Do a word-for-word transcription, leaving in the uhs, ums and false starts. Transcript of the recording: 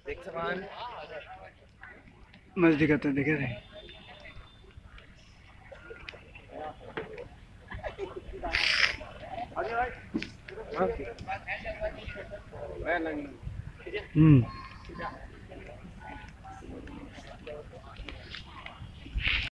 देख सामान मस्त दिखाते हैं, देखे थे। हम्म